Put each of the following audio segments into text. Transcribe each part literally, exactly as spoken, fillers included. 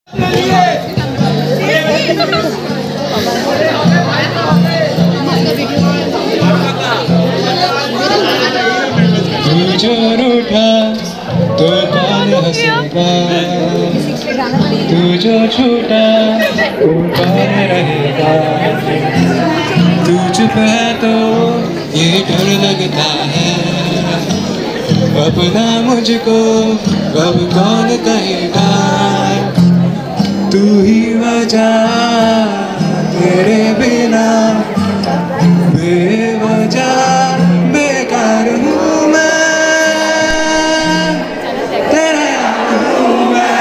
तू जो रूठा तो कौन हंसेगा, तू जो छूटा तो कौन रहेगा। तू चुप है तो ये डर लगता है, अपना मुझको कब कौन कहेगा। तू ही वजह तेरे बिना बेवजह बेकार हूँ मैं, तेरा हूँ मैं।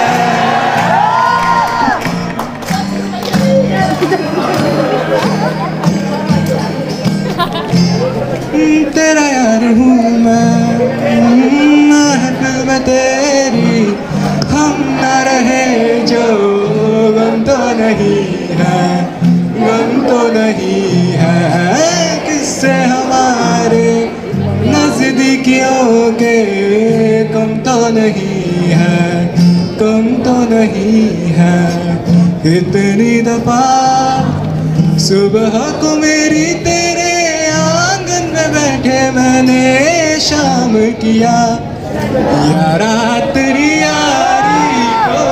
तेरा यार हूँ मैं, महफिल में तेरी हम न रहे जो गम तो नहीं है, गम तो नहीं है। किससे हमारे नजदीकियों के कम तो नहीं है, कम तो नहीं है। इतनी दफा सुबह को मेरी तेरे आंगन में बैठे मैंने शाम किया, यारा तेरी यारी को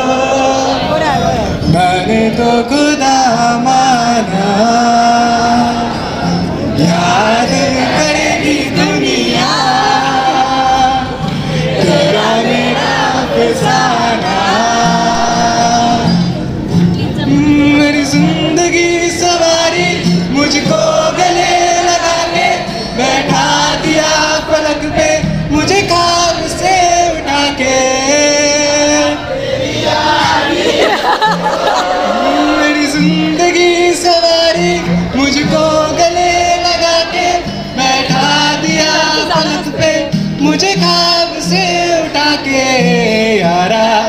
मैंने तो खुदा माना। याद करेगी दुनिया तेरा मेरा फसाना। मेरी जिंदगी सवारी मुझको गले लगा के बैठा दिया पलक पे, मुझे ख्वाब से उठा के। मेरी जिंदगी सवारी मुझको गले लगा के बैठा दिया पलक पे, मुझे ख्वाब से उठा के। यारा